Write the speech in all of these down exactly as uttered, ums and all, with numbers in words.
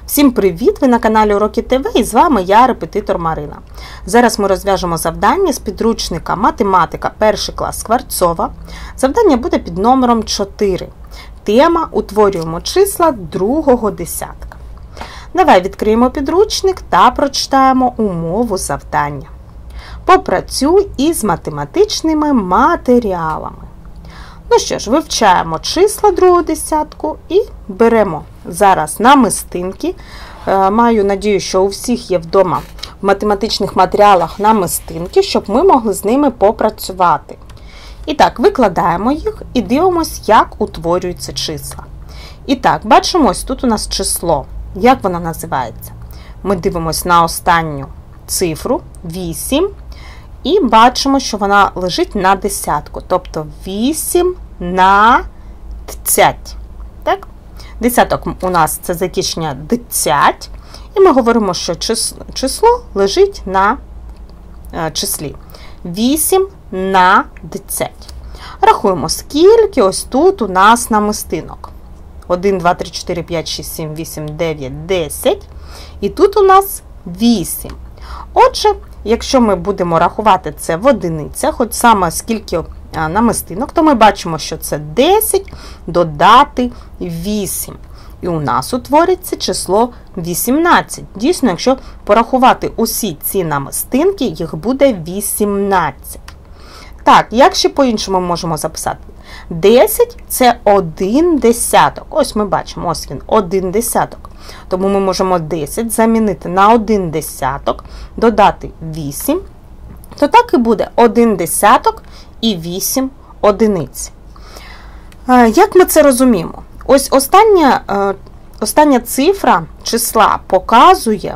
Всім привіт! Ви на каналі Уроки ТВ і з вами я, репетитор Марина. Зараз ми розв'яжемо завдання з підручника Математика перший клас Скворцова. Завдання буде під номером чотири. Тема «Утворюємо числа другого десятка». Давай відкриємо підручник та прочитаємо умову завдання. Попрацюй із математичними матеріалами. Ну що ж, вивчаємо числа другого десятку і беремо зараз намистинки. Маю надію, що у всіх є вдома в математичних матеріалах намистинки, щоб ми могли з ними попрацювати. І так, викладаємо їх і дивимося, як утворюються числа. І так, бачимо, ось тут у нас число. Як воно називається? Ми дивимося на останню цифру, вісім. І бачимо, що вона лежить на десятку, тобто вісім на десять. Так? Десяток у нас це закінчення десять, і ми говоримо, що число лежить на числі. вісім на десять. Рахуємо, скільки ось тут у нас намистинок. один, два, три, чотири, п'ять, шість, сім, вісім, дев'ять, десять. І тут у нас вісім. Отже, якщо ми будемо рахувати це в одиницях, хоч саме скільки намистинок, то ми бачимо, що це десять додати вісім. І у нас утвориться число вісімнадцять. Дійсно, якщо порахувати усі ці намистинки, їх буде вісімнадцять. Так, як ще по-іншому можемо записати? десять – це один десяток. Ось ми бачимо, ось він, один десяток. Тому ми можемо десять замінити на один десяток, додати вісім, то так і буде один десяток і вісім одиниць. Як ми це розуміємо? Ось остання, остання цифра числа показує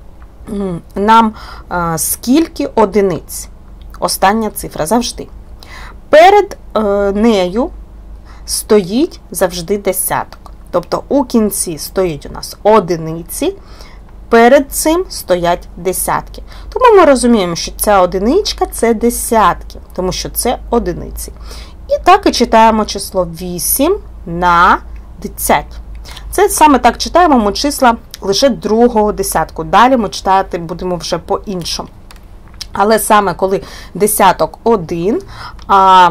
нам, скільки одиниць. Остання цифра завжди. Перед нею стоїть завжди десяток. Тобто у кінці стоїть у нас одиниці, перед цим стоять десятки. Тому ми розуміємо, що ця одиничка – це десятки, тому що це одиниці. І так і читаємо число вісім на десять. Це саме так читаємо ми числа лише другого десятку. Далі ми читати будемо вже по-іншому. Але саме коли десяток один, а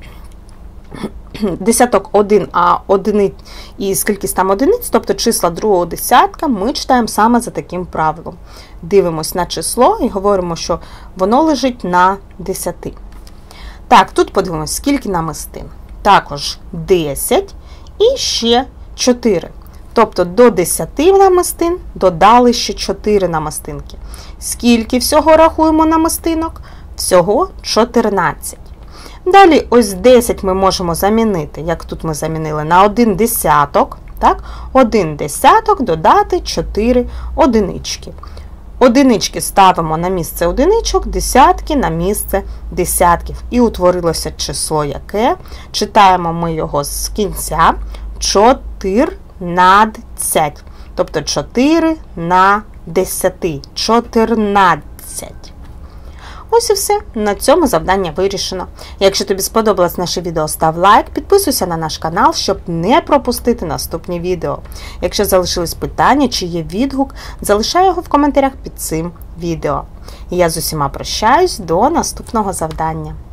десяток один, а одиниць і скількись там одиниць, тобто числа другого десятка, ми читаємо саме за таким правилом. Дивимось на число і говоримо, що воно лежить на десяти. Так, тут подивимось, скільки намистин. Також десять і ще чотири. Тобто до десяти намистин додали ще чотири намистинки. Скільки всього рахуємо намистинок? Всього чотирнадцять. Далі ось десять ми можемо замінити, як тут ми замінили, на один десяток. Так? один десяток додати чотири одинички. Одинички ставимо на місце одиничок, десятки на місце десятків. І утворилося число яке? Читаємо ми його з кінця. чотирнадцять. Тобто чотири на десять. чотирнадцять. Ось і все. На цьому завдання вирішено. Якщо тобі сподобалось наше відео, став лайк, підписуйся на наш канал, щоб не пропустити наступні відео. Якщо залишились питання чи є відгук, залишай його в коментарях під цим відео. І я з усіма прощаюсь до наступного завдання.